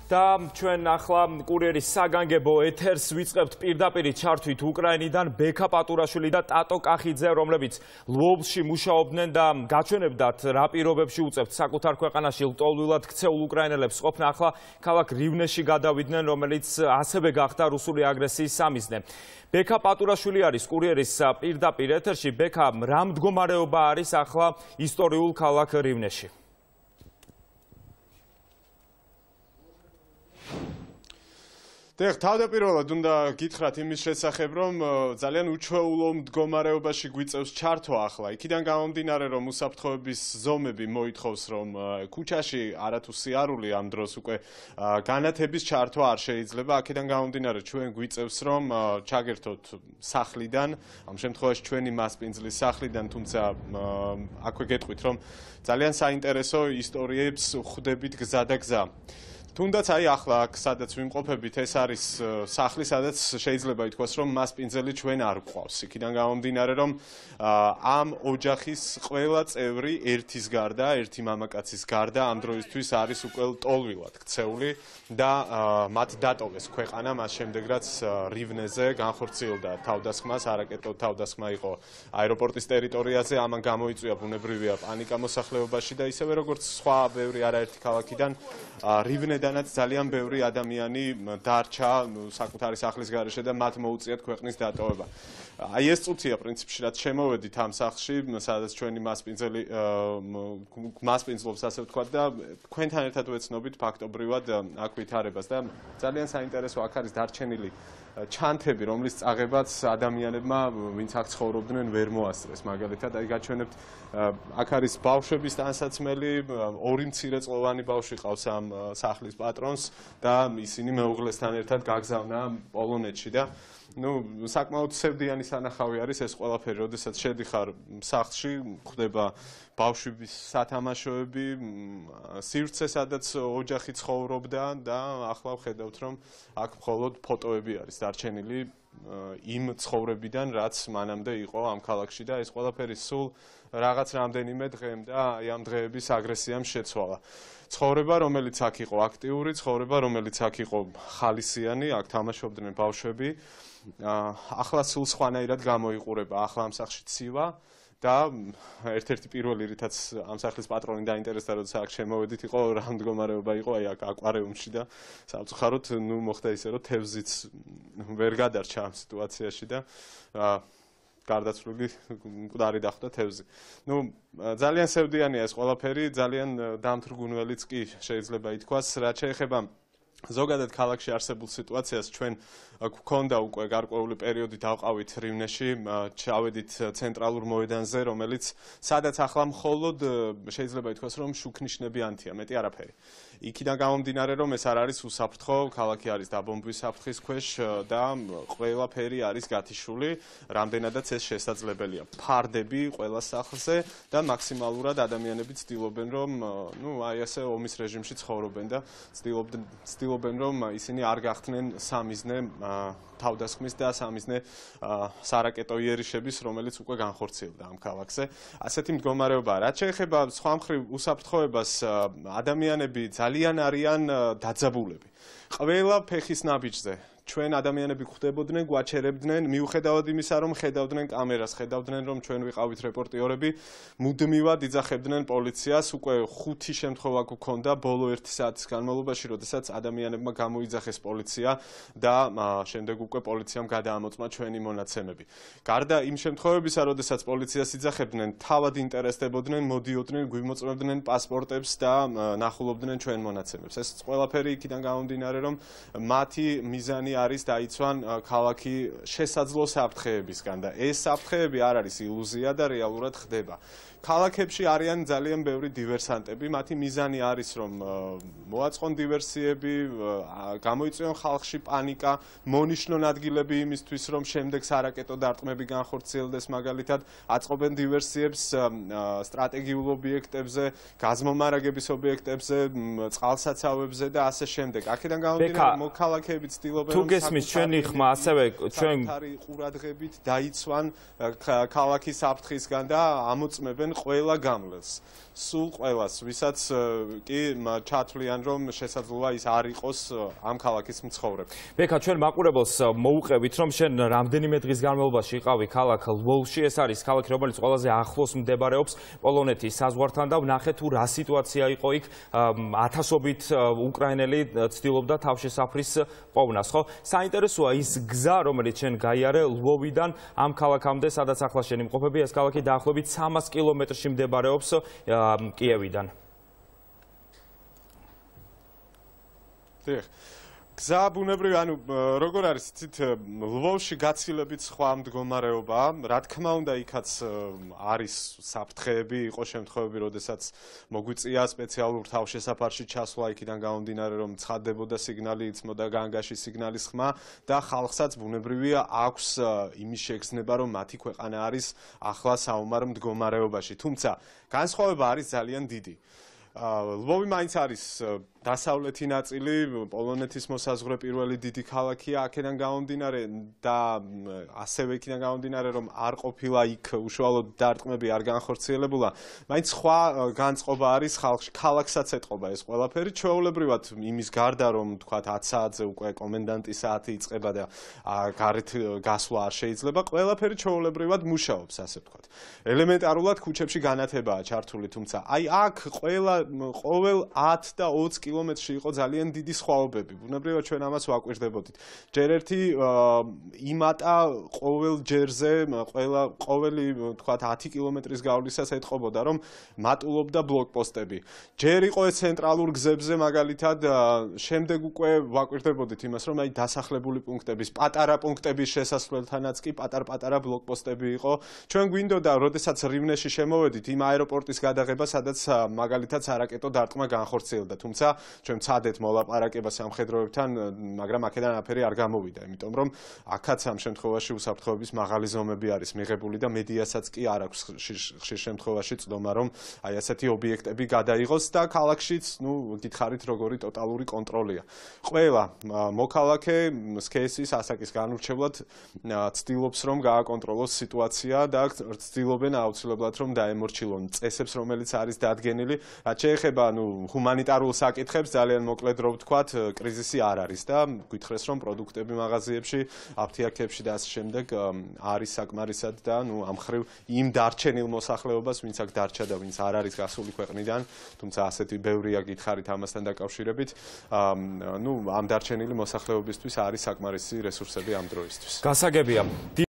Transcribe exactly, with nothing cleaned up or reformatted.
და ჩვენ ახლა კურიერის საგანგებო ეთერს ვიწყებთ პირდაპირ ჩართვით უკრაინიდან ბექა პატურაშვილი და ტატო კახიძე, რომლებიც ლვოვში მუშაობდნენ და გაჩვენებდათ რა პირობებში უწევთ საკუთარ ქვეყანაში ლტოლვილად ქცეულ უკრაინელებს ყოფნა. ახლა ქალაქ რივნეში გადავიდნენ, რომელიც ასევე გახდა რუსული აგრესიის სამიზნე. ბექა პატურაშვილი არის კურიერის პირდაპირ ეთერში. ბექა, რა მდგომარეობა არის ახლა ისტორიულ ქალაქ რივნეში? დიახ, თავდაპირველად უნდა გითხრათ იმის შესახებ, რომ ძალიან უჩვეულო მდგომარეობაში გვიწევს ჩართვა ახლა. იქიდან გამომდინარე, რომ უსაფრთხოების ზომები მოითხოვს, რომ ქუჩაში არათუ სიარული ამ დროს უკვე განათების ჩართვა არ შეიძლება. აქედან გამომდინარე, ჩვენ გვიწევს, რომ ჩაგერთოთ სახლიდან, ამ შემთხვევაში ჩვენი მასპინძლის სახლიდან, თუმცა აქვე გეტყვით, რომ ძალიან საინტერესო ისტორიებს ხვდებით გზა და გზა. თუნდაც აი ახლა აქ სადაც ვიმყოფებით, ეს არის სახლი, სადაც შეიძლება ითქვას, რომ მასპინძელი ჩვენ არ გვყავს. იქიდან გამომდინარე, რომ ამ ოჯახის ყველა წევრი ერთის გარდა, ერთი მამაკაცის გარდა ამ დროისთვის არის უკვე ლტოლვილად ქცეული და მათ დატოვეს ქვეყანა მას შემდეგ, რაც რივნეზე განხორციელდა თავდასხმა, არაკეტო თავდასხმა იყო აეროპორტის ტერიტორიაზე. ამან გამოიწვია ბუნებრივია პანიკა მოსახლეობაში და ისევე როგორც სხვა ბევრი არაერთი ქალაქიდან რივნე დანაც ძალიან ბევრი ადამიანი დარჩა საკუთარი სახლის გარეშე და მათ მოუწიათ ქვეყნის დატოვება. აი ეს წუთია პრინციპში, რაც შემოვედით ამ სახლში, სადაც ჩვენი მასპინძელი მასპინძლობს, ასე ვთქვათ, და თქვენთან ერთად ვეცნობით ფაქტობრივად აქ ვითარებას და ძალიან საინტერესო აქ არის დარჩენილი ჩანთები, რომლის წაღებაც ადამიანებმა, ვინც აქ ცხოვრობდნენ, ვერ მოასწრეს. მაგალითად, აი გაჩვენებთ, აქ არის ბავშვების ტანსაცმელი, ორი მცირეწლოვანი ბავშვი ყავს ამ სახლის პატრონს და ისინი მეუღლესთან ერთად გაგზავნა პოლონეთში და ნუ საკმაოდ სევდიანი სანახავი არის ეს ყველაფერი, როდესაც შედიხარ სახლში, ხდება ბავშვების სათამაშოები, სივრცე, სადაც ოჯახი ცხოვრობდა და ახლა ვხედავთ, რომ აქ მხოლოდ ფოტოები არის დარჩენილი იმ ცხოვრებიდან, რაც მანამდე იყო ამ ქალაქში და ეს ყველაფერი სულ რაღაც რამდენიმე დღემ და აი ამ დღეების აგრესიამ შეცვალა. ცხოვრება, რომელიც აქ იყო აქტიური, ცხოვრება, რომელიც აქ იყო ხალისიანი, აქ თამაშობდნენ ბავშვები, ახლა სულ სხვანაირად გამოიყურება. ახლა ამ სახლში ცივა და ერთ-ერთი პირველი, რითაც ამ სახლის პატრონი დაინტერესდა, როცა აქ შემოვედით, იყო რა მდგომარეობა იყო აი აქ აკვარიუმში და სამწუხაროდ ნუ მოხდა ისე, რომ თევზიც ვერ გადარჩა ამ სიტუაციაში და გარდაცვლილი მკვდარი დახვდა თევზი. ნუ ძალიან სევდიანია ეს ყველაფერი, ძალიან დამთრგუნველიც კი შეიძლება ითქვას, რაც შეეხება ზოგადად ქალაქში არსებულ სიტუაციას. ჩვენ გვქონდა უკვე გარკვეული პერიოდი დავყავით რივნეში, ჩავედით ცენტრალურ მოედანზე, რომელიც სადაც ახლა მხოლოდ შეიძლება ითქვას, რომ შუქნიშნებიანთია, მეტი არაფერი. იქიდან გამომდინარე, რომ ეს არ არის უსაფრთხო, ქალაქი არის დაბომბვის საფრთხის ქვეშ და ყველაფერი არის გათიშული, რამდენადაც ეს შესაძლებელია. ფარდები ყველა სახლზე და მაქსიმალურად ადამიანები ცდილობენ, რომ ნუ აი ასე ომის რეჟიმში ცხოვრობენ და ცდილობენ ცდილობენ, რომ ისინი არ გახდნენ სამიზნე თავდასხმის და სამიზნე სარაკეტო იერიშების, რომელიც უკვე განხორციელდა ამ ქალაქზე. ასეთი მდგომარეობაა. რაც შეეხება სხვა მხრივ უსაფრთხოებას, ადამიანები ძალიან არიან დაძაბულები. ყველა ფეხის ნაბიჯზე ჩვენ ადამიანები ხვდებოდნენ, გვაჩერებდნენ, მიუხედავად იმისა, რომ ხედავდნენ კამერას, ხედავდნენ, რომ ჩვენ ვიყავით რეპორტიორები, მუდმივად იძახებდნენ პოლიციას. უკვე ხუთი შემთხვევა გვქონდა ბოლო ერთი საათის განმავლობაში, როდესაც ადამიანებმა გამოიძახეს პოლიცია და შემდეგ უკვე პოლიციამ გადაამოწმა ჩვენი მონაცემები. გარდა იმ შემთხვევებისა, როდესაც პოლიციას იძახებდნენ, თავად ინტერესდებოდნენ, მოდიოდნენ, გვიმოწმებდნენ პასპორტებს და ნახულობდნენ ჩვენ მონაცემებს. ეს ყველაფერი იქიდან გამომდინარე, რომ მათი მიზანი არის დაიცვან ქალაქი შესაძლო საფრთხეებისგან და ეს საფრთხეები არ არის ილუზია და რეალურად ხდება. ქალაქებში არიან ძალიან ბევრი დივერსანტები, მათი მიზანი არის, რომ მოაწყონ დივერსიები, გამოიწვიონ ხალხში პანიკა, მონიშნონ ადგილები იმისთვის, რომ შემდეგ სარაკეტო დარტყმები განხორციელდეს, მაგალითად, აწყობენ დივერსიებს სტრატეგიულ ობიექტებზე, გაზმომარაგების ობიექტებზე, წყალსაცავებზე და ასე შემდეგ. აქედან გამომდინარე, მოქალაქეები ცდილობენ, თუ გესმის ჩვენი ხმა, ასევე ჩვენ ყურადღებით დაიცვან ქალაქის საფრთხისგან და ამოწმებენ ყველა გამლელს. სულ ყველას, ვისაც კი ჩათვლიან, რომ შესაძლოა ის არ იყოს ამ ქალაქის მცხოვრები. ბექა, ჩვენ მაყურებელს მოუყევით, რომ შენ რამდენიმე დღის განმავლობაში იყავი ქალაქ ლვოვში, ეს არის ქალაქი, რომელიც ყველაზე ახლოს მდებარეობს პოლონეთის საზღვართან და ვნახე თუ რა სიტუაცია იყო იქ, ათასობით უკრაინელი ცდილობდა თავშესაფრის პოვნას, ხო? საინტერესოა ის გზა, რომელიც შენ გაიარე ლვოვიდან ამ ქალაქამდე, სადაც ახლა შენ იმყოფები, ეს ქალაქი დაახლოებით სამას კილომეტრში მდებარეობს კიევიდან. დიახ. გზა ბუნებრივი, ანუ როგორ არის, იცით, ლვოვში გაცილებით სხვა მდგომარეობაა. რა თქმა უნდა, იქაც არის საფრთხეები, იყო შემთხვევები, როდესაც მოგვიწია სპეციალურ თავშესაფარში ჩასვლა, იქიდან გამომდინარე, რომ ცხადდებოდა სიგნალი, იცმოდა განგაში სიგნალის ხმა და ხალხსაც ბუნებრივია აქვს იმის შეგრძნება, რომ მათი ქვეყანა არის ახლა საომარ მდგომარეობაში. თუმცა განსხვავება არის ძალიან დიდი. ლვოვი მაინც არის დასავლეთი ნაწილი, პოლონეთის მოსაზღვრე პირველი დიდი ქალაქია, აქედან გამომდინარე და ასევე იქიდან გამომდინარე, რომ არ ყოფილა იქ უშუალოდ დარტყმები არ განხორციელებულა, მაინც სხვა განწყობა არის ხალხში, ქალაქსაც ეტყობა ეს ყველაფერი, ჩვეულებრივად იმის გარდა, რომ თქვათ ათ საათზე უკვე კომენდანტის საათი იწყება და გარეთ გასვლა არ შეიძლება, ყველაფერი ჩვეულებრივად მუშაობს, ასე ვთქვათ. ელემენტარულად ქუჩებში განათებაა ჩართული, თუმცა აი აქ ყველა ყოველ ათ და ოცი კილომეტრში იყო ძალიან დიდი სხვაობები. ბუნებრივად ჩვენ ამას ვაკვირდებოდით. ჯერ ერთი იმატა ყოველ ჯერზე, ყველა ყოველი თქვათ ათი კილომეტრის გავლისას ეტყობოდა, რომ მატულობდა ბლოკპოსტები. ჯერ იყო ეს ცენტრალურ გზებზე, მაგალითად, შემდეგ უკვე ვაკვირდებოდით იმას, რომ აი დასახლებული პუნქტების, პატარა პუნქტების შესასვლელთანაც კი პატარ-პატარა ბლოკპოსტები იყო. ჩვენ გვინდოდა, როდესაც რივნეში შემოვედით, იმ აეროპორტის გადაღება, სადაც მაგალითად არაკეტო დარტყმა განხორციელდა, თუმცა ჩვენ ვცადეთ მოლაპარაკება სამხედროებთან, მაგრამ აქედან აფერი არ გამოვიდა, იმიტომ რომ აქაც ამ შემთხვევაში უსაფრთხოების მაღალი ზომები არის მიღებული და მედიასაც კი არ აქვს ხშირ შემთხვევაში წდომა, რომ აი ასეთი ობიექტები გადაიღოს და ქალაქშიც, ნუ გითხარით, როგორი ტოტალური კონტროლია. ყველა მოქალაქე სქესის ასაკის განურჩევლად ცდილობს, რომ გააკონტროლოს სიტუაცია და ცდილობენ აუცილებლად, რომ დაემორჩილონ წესებს, რომელიც არის დადგენილი. რაც შეეხება ნუ ჰუმანიტარულ საკითხებს, ძალიან მოკლედ რო ვთქვათ, კრიზისი არ არის და გითხრეს, რომ პროდუქტები მაღაზიებში, აფთიაქებში და ასე შემდეგ არის საკმარისად და ნუ ამ ხრივ იმ დარჩენილ მოსახლეობას, ვინც აქ დარჩა და ვინც არ არის გასული ქვეყნიდან, თუმცა ასეთი ბევრია გითხარით ამასთან დაკავშირებით, ნუ ამ დარჩენილი მოსახლეობისთვის არის საკმარისი რესურსები ამ დროისთვის. გასაგებია.